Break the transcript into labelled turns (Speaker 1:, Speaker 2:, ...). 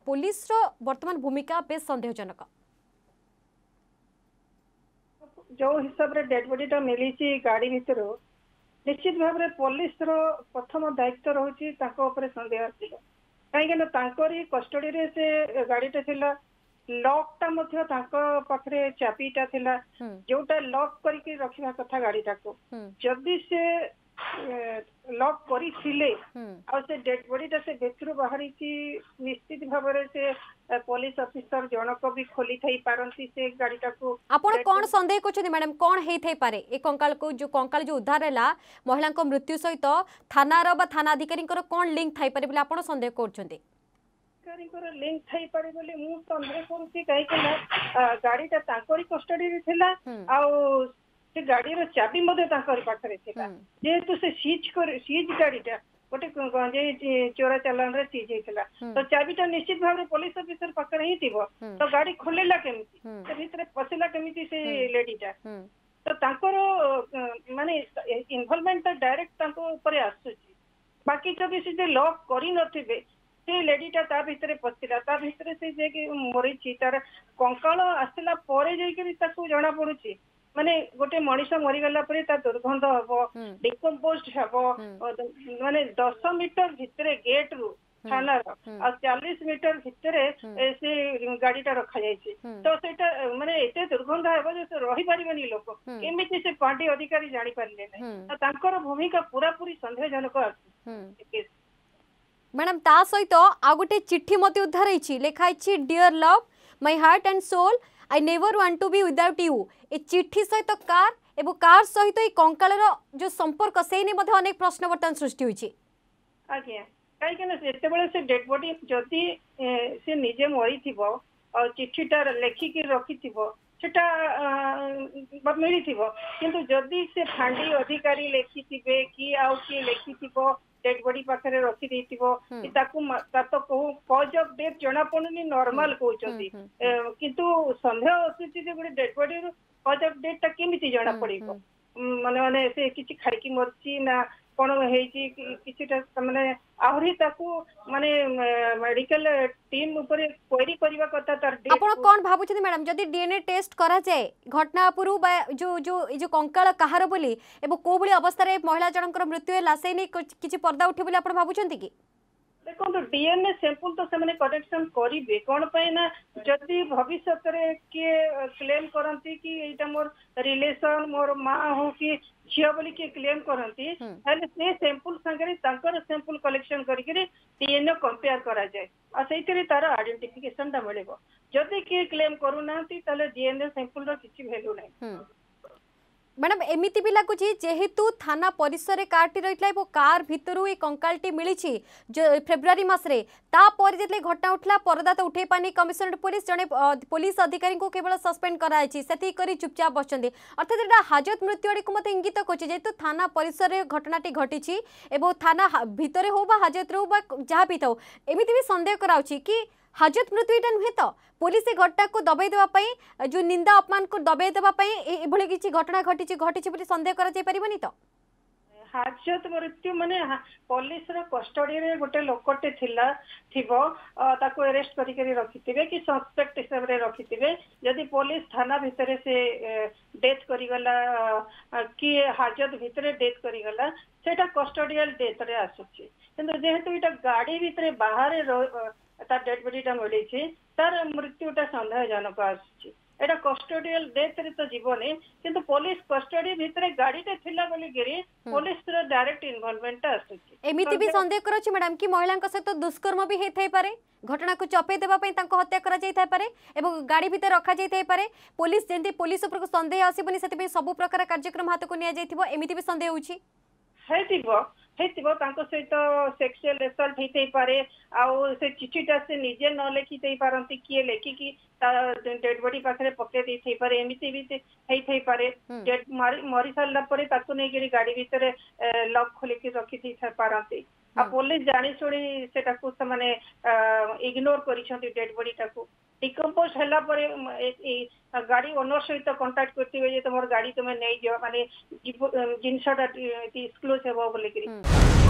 Speaker 1: police रो वर्तमान भूमिका base संदेहजनक
Speaker 2: जो हिसाब रे डेड बॉडी टा मिली गाड़ी भीतर निश्चित भाव में पुलिस रो प्रथम दायित्व रही संदेह आस कहीं कस्टडी रे से गाड़ी टा थिला लॉक टा मध्य पाखरे चाबीटा थिला जोटा लॉक करके रखिबा कथा गाड़ी टाको जदि से लॉक करी थिले आ से डेड बॉडी टा से भितर बाहरी की निश्चित भाव से पुलिस ऑफिसर जनक भी खोली थई पारंती से गाड़ी टाको
Speaker 1: आपण कोन संदेह कोछनी मैडम कोन हेई थई पारे ए कंकाल को जो कंकाल जो उद्धार हैला महिला को मृत्यु सहित थानार बा थाना अधिकारी कोन लिंक थाई पारे बोले आपण संदेह करछन्ते
Speaker 2: लिंक थई पारे बोले मु संदेह करूची कहि केला गाड़ी ता तांकोरी कस्टडी रे थिला आ से गाड़ी रो चाबी मध्ये तांकोरी पाखरे थिला जेतु से सीज गाड़ीटा गोटे गंजे चोरा चालान रे सीज हेतला तो चाबीटा निश्चित भाव में पुलिस ऑफिसर पाखरे ही थिबो तो गाड़ी खोलेला केमिति से भीतर पसिला केमिति से लेडीटा तो तांकोरो माने इन्वॉल्वमेंट डायरेक्ट तांको ऊपर आसुची बाकी जदि से लॉक करी नथिबे से लेडीटा ता भीतर पसिला ता भीतर से जे कि मरिची तार कंकाल आसला परे जे कि ताको जणा पडुची माने गोटे मनीष मरीगला परे ता दुर्गंध हबो डिकम्पोज्ड हबो माने 10 मीटर भितर गेट रु थाना 40 मीटर भितर से गाड़ीटा रखा जायछि तो सेटा माने एते दुर्गंध हबो जे रही परिबनी लोक केमिति से पार्टी अधिकारी जानि परले नै तांकर भूमिका पूरा पूरी संदेहजनक अछि
Speaker 1: मैडम ता सहित आ गोटे चिट्ठी मते उद्धार होईछि लेखा अछि dear love my heart and soul I never want to be without you ए चिट्ठी सहित कार एवं कार सहित ए कंकालर जो संपर्क सेई ने मध्ये अनेक प्रश्न वर्तन सृष्टि होईछि
Speaker 2: आज्ञा काई केना एते बेले से डेड बॉडी जदी से निजे मरी थिबो और चिट्ठीटा लेखि के रखि थिबो सेटा मिली थिबो किंतु जदी से फांडी अधिकारी लेखि थिबे कि आउ कि लेखि थिबो डेड बॉडी पाखरे रखी देथिबो कि ताकू तो कॉज ऑफ डेथ जना पडुनी नॉर्मल कहउचंती किंतु संदेह असुची जे गुडी डेड बॉडी रो कॉज ऑफ डेथ ता केमिति जना पड़िबो माने माने से किछि खाड़की मरची ना कोन हेची किछिटा माने आहुरी ताकू माने मेडिकल टीम ऊपर क्वेरी करबा कथा तार डेथ
Speaker 1: आपण कोन भाबुछथि मैडम जदी डीएनए टेस्ट करा जाय घटना पुरु जो जो जो कंकाल कहार बोली एबो को बली अवस्था रे महिला जनकर मृत्यु होला से नै किछि पर्दा उठे बोली आपण भाबुछथि कि
Speaker 2: देखो तो डीएनए सैंपल तो से कलेक्शन करेंगे कौन पे ना जदि भविष्य किए क्लेम करती कि एटा मोर रिलेशन मोर माँ हो कि झील बोली किए क्लेम करती से सैंपल संगे सैंपल कलेक्शन करके डीएनए कंपेयर करा जाए और से तार आइडेंटिफिकेशन टा मिले जदि किए क्लेम करूना डीएनए सैंपल किसी वैल्यू ना
Speaker 1: मैडम एमिति भी लगुच जेहेतु थाना परिसर कारटी रही कार भितर ये कंकालटी मिली फेब्रुआरी मसरे तापर जितने घटना उठला परदा तो उठे पानी कमिशनरेट पुलिस जड़े पुलिस अधिकारी को केवल सस्पेंड कराई से चुपचाप बसते अर्थात यहाँ हाजत मृत्यु आड़ को इंगित कर जेहेतु थाना परिसर घटनाटी घटी थाना भितर हो हाजत हो जहाँ भी था एमती भी संदेह कराउछि कि हाजत मृत्यु यहाँ नुहे तो पुलिस घटना को दबाई देवाई जो निंदा अपमान को दबाई देवाई किसी घटना घटी घटी संदेह कर तो
Speaker 2: हाजत मृत्यु माने पुलिस कस्टडी रे गोटे लोकटे थिला थिबो ताको अरेस्ट करी रखिथिबे कि सस्पेक्ट हिसाब रे रखिथिबे यदि पुलिस थाना भितर से डेथ करी गला कि हाजत भितर डेथ करी गला सेटा कस्टडियल डेथ रे आसुची किंतु जेहेतु इटा गाड़ी भितर बाहर तार डेड बॉडीटा मिली तार मृत्युटा संदेहजनक आसुची एटा कस्टडियल डेथ रे तो जीवनी किंतु पुलिस कस्टडी भितर गाड़ीटे थिला बोली गिरी पुलिस रो डायरेक्ट इन्वॉल्वमेंट आसुची
Speaker 1: एमिति भी संदेह करछि मैडम कि महिला सहित दुष्कर्म भी हेथाई पारे घटना को चपे देबा पई तांको हत्या करा जाई थाई पारे एवं गाड़ी भितर रखा जाई थाई पारे पुलिस जेंति पुलिस ऊपर संदेह आसीबनी सेति पे सब प्रकार कार्यक्रम हाथ को निया जाइथिबो एमिति भी संदेह होछि सहित सेक्सुअल एसल्ट होते पारे आउ से चिठीटा से निजे न लिखि पारती किए लेखिकी डेड बॉडी पाखे पकई दे पारे एमती भी होई पारे डेड मरी सारा गाड़ी भितर लॉक खोलिकी रखी पारती आ पुलिस जानी शुणी से इग्नोर कर डेड बॉडी टाको डिकम्पोज होला परे गाड़ी ओनर सहित कांटेक्ट करते तुम गाड़ी तुम्हें नहीं जाओ माने जिनसटा डिस्क्लोज हेबो बोली